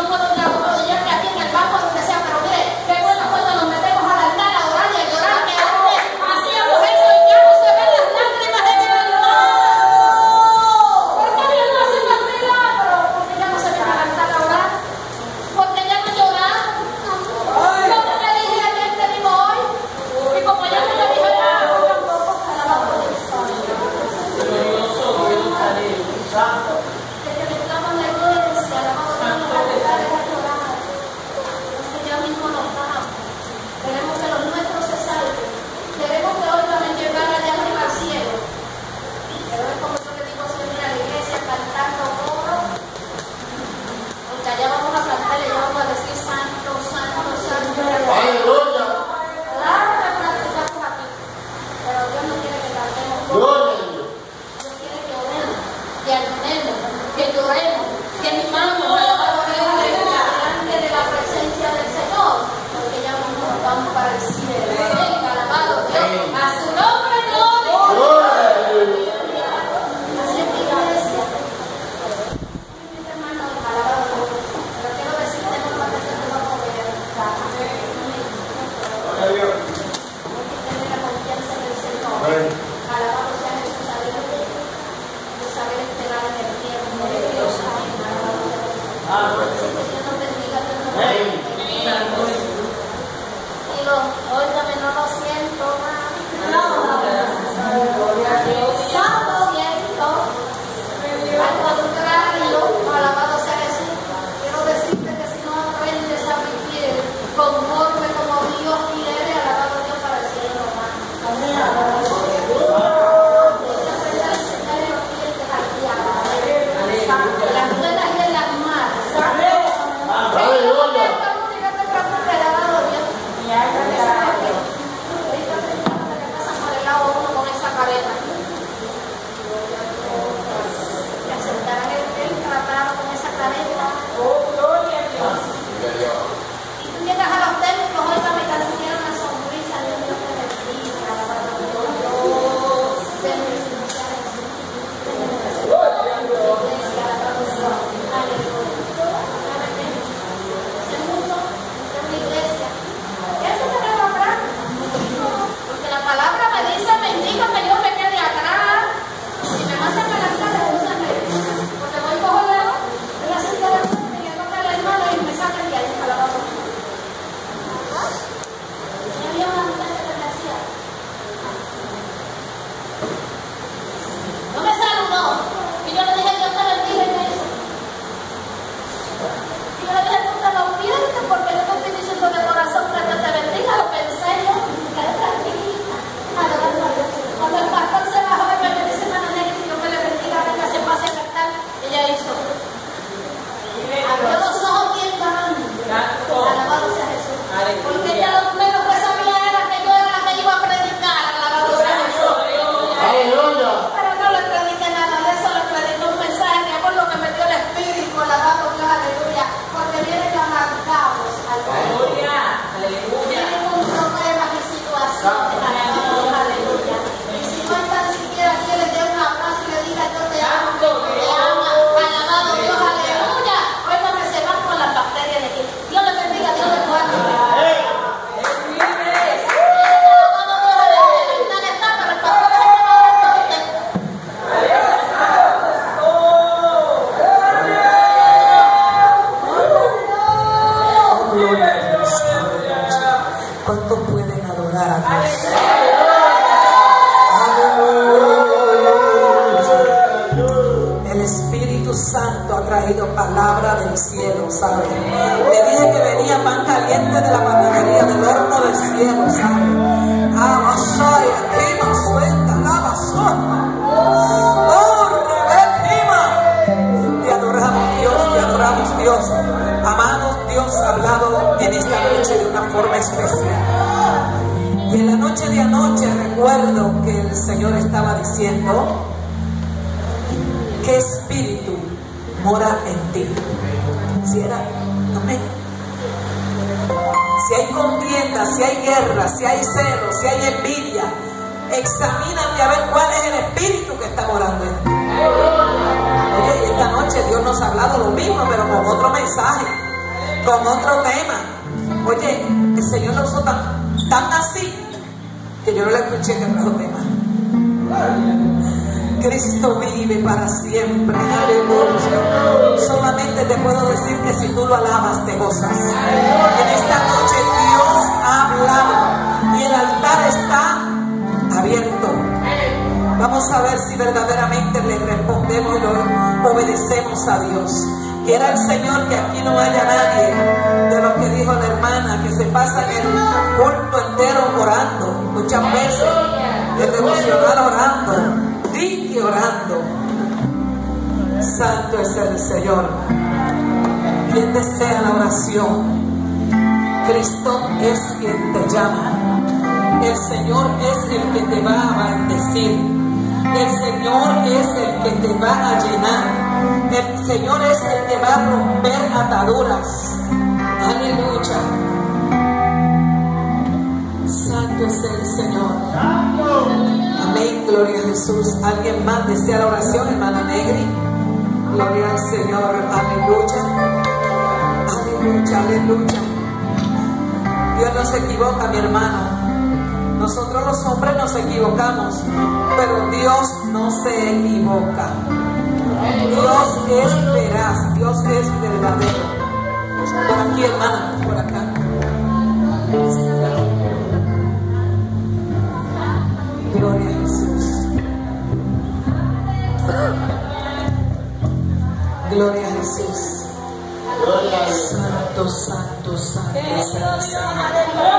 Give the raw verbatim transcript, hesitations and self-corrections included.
Palabra del cielo, ¿sabes? Le dije que venía pan caliente de la panadería, del horno del cielo, ¿sabes? Ah, Masaya, Kima, suelta, la basura. Oh, Rebekima. Te adoramos, Dios, te adoramos, Dios. Amados, Dios ha hablado en esta noche de una forma especial. Y en la noche de anoche recuerdo que el Señor estaba diciendo: ¿qué espíritu mora en ti? Si era, amén. Si hay contienda, si hay guerra, si hay celo, si hay envidia, examínate a ver cuál es el espíritu que está morando en ti. Oye, y esta noche Dios nos ha hablado lo mismo, pero con otro mensaje. con otro tema. Oye, el Señor lo usó tan, tan así que yo no le escuché que otro tema. Cristo vive para siempre, aleluya. Solamente te puedo decir que si tú lo alabas te gozas. En esta noche Dios ha hablado y el altar está abierto. Vamos a ver si verdaderamente le respondemos y lo obedecemos a Dios. Quiera el Señor que aquí no haya nadie de lo que dijo la hermana, que se pasan el culto entero orando, muchas veces el devocional orando, y orando. Santo es el Señor. Quien desea la oración, Cristo es quien te llama. El Señor es el que te va a bendecir. El Señor es el que te va a llenar. El Señor es el que va a romper ataduras. Aleluya. Santo es el Señor. Amén, gloria a Jesús. ¿Alguien más desea la oración, hermana Negri? Gloria al Señor, aleluya. Aleluya, aleluya. Dios no se equivoca, mi hermano. Nosotros los hombres nos equivocamos, pero Dios no se equivoca. Dios es veraz, Dios es verdadero. Por aquí, hermana, por acá. Gloria a Jesús. Gloria a Jesús. Santo, santo, santo, santo, santo.